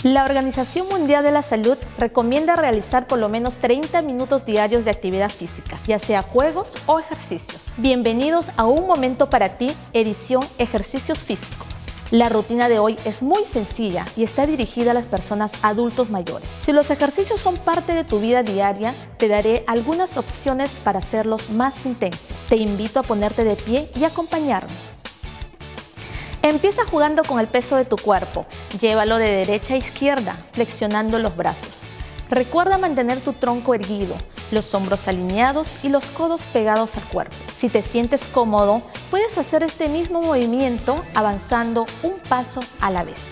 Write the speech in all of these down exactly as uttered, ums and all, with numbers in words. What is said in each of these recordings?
La Organización Mundial de la Salud recomienda realizar por lo menos treinta minutos diarios de actividad física, ya sea juegos o ejercicios. Bienvenidos a Un Momento para Ti, edición Ejercicios Físicos. La rutina de hoy es muy sencilla y está dirigida a las personas adultos mayores. Si los ejercicios son parte de tu vida diaria, te daré algunas opciones para hacerlos más intensos. Te invito a ponerte de pie y acompañarme. Empieza jugando con el peso de tu cuerpo. Llévalo de derecha a izquierda, flexionando los brazos. Recuerda mantener tu tronco erguido, los hombros alineados y los codos pegados al cuerpo. Si te sientes cómodo, puedes hacer este mismo movimiento avanzando un paso a la vez.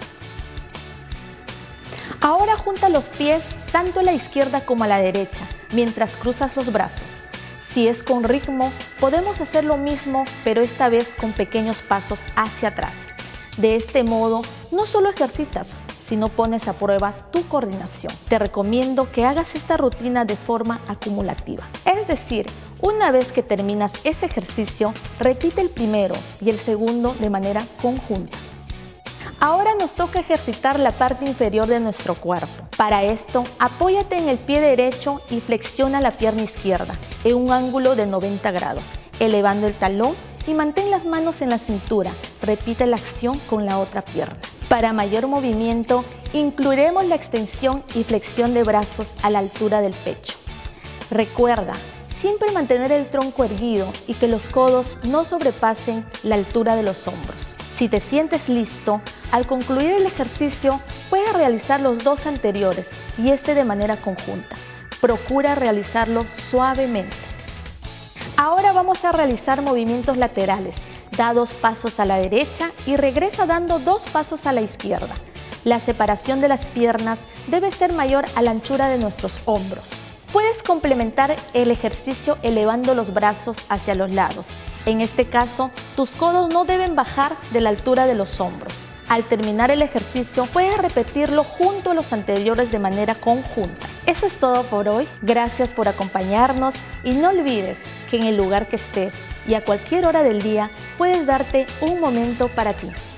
Ahora junta los pies tanto a la izquierda como a la derecha, mientras cruzas los brazos. Si es con ritmo, podemos hacer lo mismo, pero esta vez con pequeños pasos hacia atrás. De este modo, no solo ejercitas, sino pones a prueba tu coordinación. Te recomiendo que hagas esta rutina de forma acumulativa. Es decir, una vez que terminas ese ejercicio, repite el primero y el segundo de manera conjunta. Ahora nos toca ejercitar la parte inferior de nuestro cuerpo. Para esto, apóyate en el pie derecho y flexiona la pierna izquierda en un ángulo de noventa grados, elevando el talón y mantén las manos en la cintura. Repite la acción con la otra pierna. Para mayor movimiento, incluiremos la extensión y flexión de brazos a la altura del pecho. Recuerda, siempre mantener el tronco erguido y que los codos no sobrepasen la altura de los hombros. Si te sientes listo, al concluir el ejercicio, puedes realizar los dos anteriores y este de manera conjunta. Procura realizarlo suavemente. Ahora vamos a realizar movimientos laterales. Da dos pasos a la derecha y regresa dando dos pasos a la izquierda. La separación de las piernas debe ser mayor a la anchura de nuestros hombros. Puedes complementar el ejercicio elevando los brazos hacia los lados. En este caso, tus codos no deben bajar de la altura de los hombros. Al terminar el ejercicio, puedes repetirlo junto a los anteriores de manera conjunta. Eso es todo por hoy. Gracias por acompañarnos y no olvides que en el lugar que estés y a cualquier hora del día puedes darte un momento para ti.